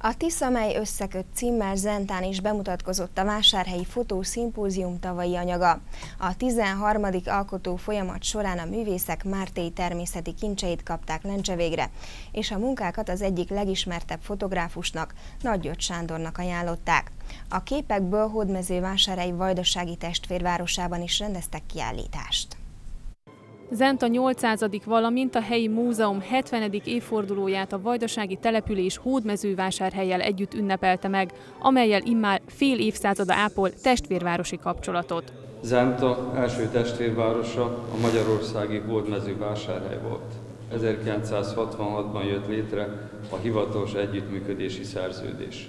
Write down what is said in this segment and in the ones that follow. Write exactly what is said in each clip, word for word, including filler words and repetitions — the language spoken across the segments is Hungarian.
A Tisza, mely összeköt címmel Zentán is bemutatkozott a Vásárhelyi Fotószimpózium tavalyi anyaga. A tizenharmadik alkotó folyamat során a művészek mártéi természeti kincseit kapták lencse végre, és a munkákat az egyik legismertebb fotográfusnak, Nagy György Sándornak ajánlották. A képekből Hódmezővásárhelyi Vajdasági testvérvárosában is rendeztek kiállítást. Zenta nyolcszázadik valamint a helyi múzeum hetvenedik évfordulóját a vajdasági település Hódmezővásárhellyel együtt ünnepelte meg, amellyel immár fél évszázada ápol testvérvárosi kapcsolatot. Zenta első testvérvárosa a magyarországi Hódmezővásárhely volt. ezerkilencszázhatvanhatban jött létre a hivatalos együttműködési szerződés.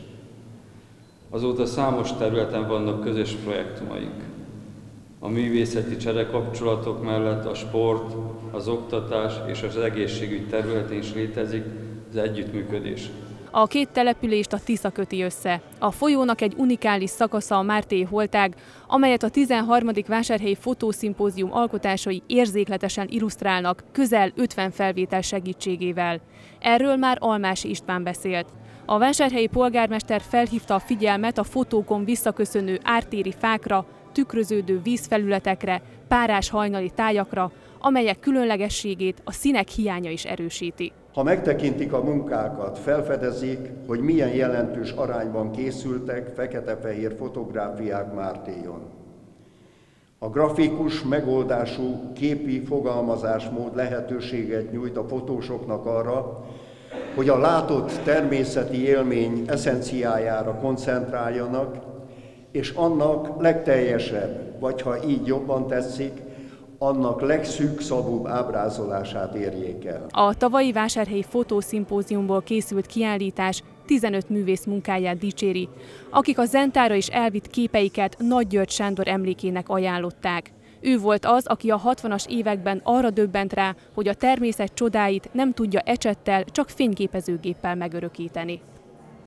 Azóta számos területen vannak közös projektumaink. A művészeti cserekapcsolatok mellett a sport, az oktatás és az egészségügy területén is létezik az együttműködés. A két települést a Tisza köti össze. A folyónak egy unikális szakasza a Mártéi holtág, amelyet a tizenharmadik Vásárhelyi Fotószimpózium alkotásai érzékletesen illusztrálnak közel ötven felvétel segítségével. Erről már Almási István beszélt. A vásárhelyi polgármester felhívta a figyelmet a fotókon visszaköszönő ártéri fákra, tükröződő vízfelületekre, párás hajnali tájakra, amelyek különlegességét a színek hiánya is erősíti. Ha megtekintik a munkákat, felfedezik, hogy milyen jelentős arányban készültek fekete-fehér fotográfiák Mártéjon. A grafikus megoldású képi fogalmazásmód lehetőséget nyújt a fotósoknak arra, hogy a látott természeti élmény eszenciájára koncentráljanak, és annak legteljesebb, vagy ha így jobban tetszik, annak legszűkszavúbb ábrázolását érjék el. A tavalyi Vásárhelyi Fotószimpóziumból készült kiállítás tizenöt művész munkáját dicséri, akik a Zentára is elvitt képeiket Nagy György Sándor emlékének ajánlották. Ő volt az, aki a hatvanas években arra döbbent rá, hogy a természet csodáit nem tudja ecsettel, csak fényképezőgéppel megörökíteni.